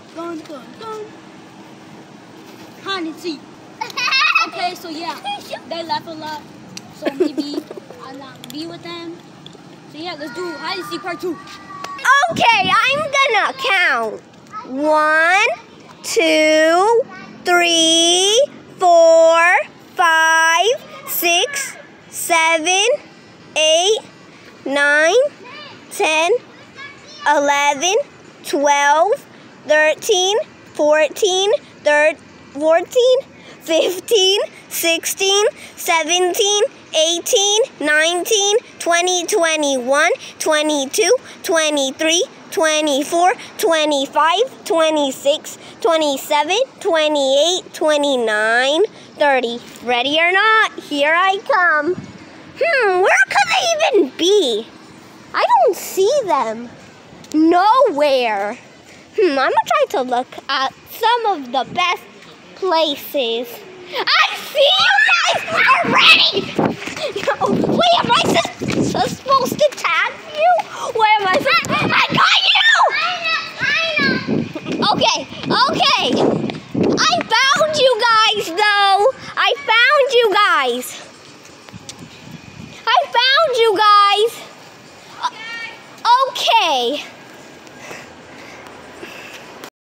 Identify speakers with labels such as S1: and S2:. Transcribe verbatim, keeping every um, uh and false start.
S1: Dun, dun, dun. Hide and seek. Okay, so yeah, they laugh a lot. So maybe I'll not be with them. So yeah, let's do hide and seek part two.
S2: Okay, I'm gonna count. One, two, three, four, five, six, seven, eight, nine, ten, eleven, twelve, thirteen, fourteen, fourteen, fifteen, sixteen, seventeen, eighteen, nineteen, twenty, twenty-one, twenty-two, twenty-three, twenty-four, twenty-five, twenty-six, twenty-seven, twenty-eight, twenty-nine, thirty. Ready or not, here I come. Hmm, where could they even be? I don't see them. Nowhere. Hmm, I'm gonna try to look at some of the best places. I see you guys already! No, wait, am I su su supposed to tag you? Where am I supposed I got you! Okay, okay. I found you guys, though. I found you guys. I found you guys. Uh, okay.